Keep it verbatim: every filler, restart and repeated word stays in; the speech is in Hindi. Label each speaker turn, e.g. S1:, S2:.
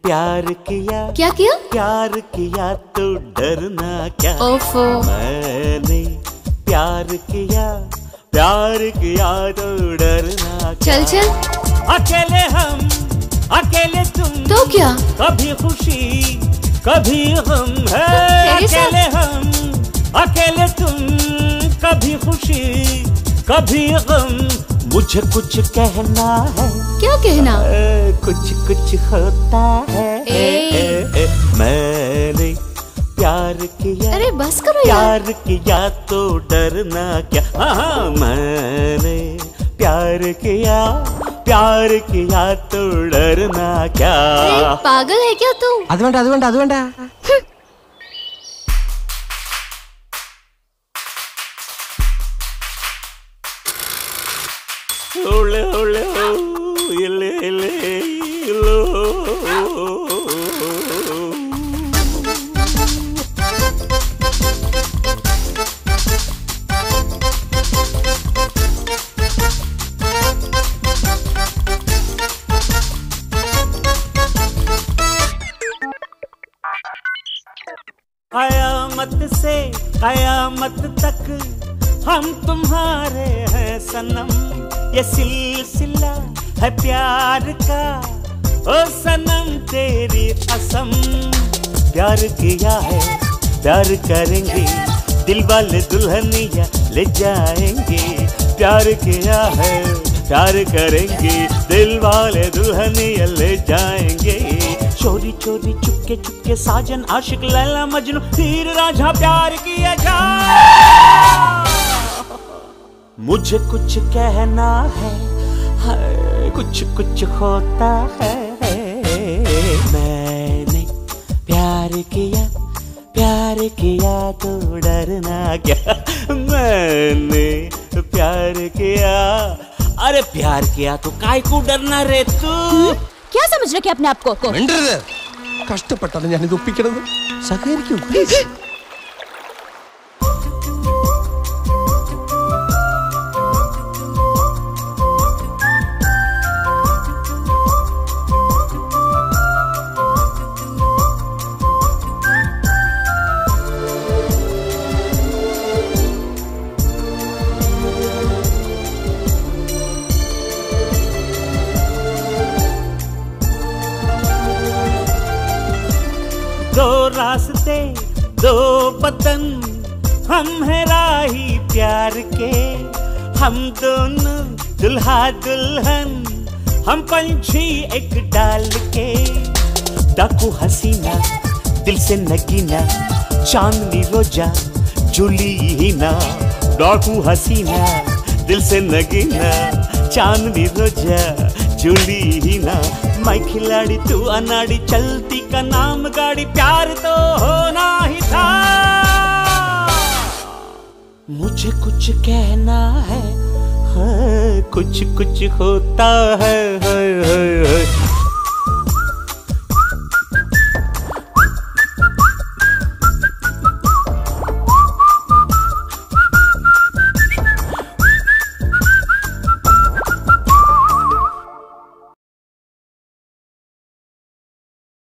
S1: प्यार किया।
S2: क्या किया?
S1: प्यार किया तो डरना क्या।
S2: ओफो।
S1: मैंने प्यार किया, प्यार किया तो डरना क्या।
S2: चल चल।
S1: अकेले हम, अकेले तुम,
S2: तो क्या?
S1: कभी खुशी कभी गम है। अकेले हम, अकेले तुम, कभी खुशी कभी गम। मुझे कुछ कहना है।
S2: क्या कहना?
S1: ए, कुछ कुछ होता है। ए, ए, ए, मैंने प्यार किया।
S2: अरे बस करो
S1: यार।
S2: यार।
S1: प्यार किया तो डरना क्या। हाँ, मैंने प्यार किया, प्यार किया तो डरना क्या।
S2: अरे पागल है क्या तू?
S3: അത് വേണ്ട അത് വേണ്ട അത് വേണ്ട.
S1: Ole ole ole ole lo. कयामत से कयामत तक हम तुम्हारे हैं सनम। ये सिलसिला है प्यार का, ओ सनम तेरी कसम। प्यार किया है, प्यार करेंगे, दिल वाले दुल्हनिया ले जाएंगे। प्यार किया है, प्यार करेंगे, दिल वाले दुल्हनिया ले जाएंगे। चोरी चोरी चुपके चुपके साजन आशिक लैला मजनू तीर राझा प्यार किया जा। मुझे कुछ कहना है, है कुछ कुछ होता है। मैंने प्यार किया, प्यार किया तो डरना क्या। मैंने प्यार किया, अरे प्यार किया तो काय को डरना रे तू।
S2: क्या समझ रखे अपने आप को?
S3: കഷ്ടപ്പെട്ടാണ് ഞാൻ ഇത് ഒപ്പിക്കണത്. സഹകരിക്കൂ പ്ലീസ്.
S1: दो रास्ते दो बदन हम हैं राही प्यार के। हम दोनों दुल्हा दुल्हन, हम पंछी एक डाल के। डाकू हसीना दिल से नगीना, चांदनी रोजा जुली ही ना। डाकू हसीना दिल से नगीना, चांदनी रोजा जुली ही ना। मैं खिलाड़ी तू अनाड़ी, चलती का नाम गाड़ी, प्यार तो होना ही था। मुझे कुछ कहना है, है कुछ कुछ होता है, है, है, है।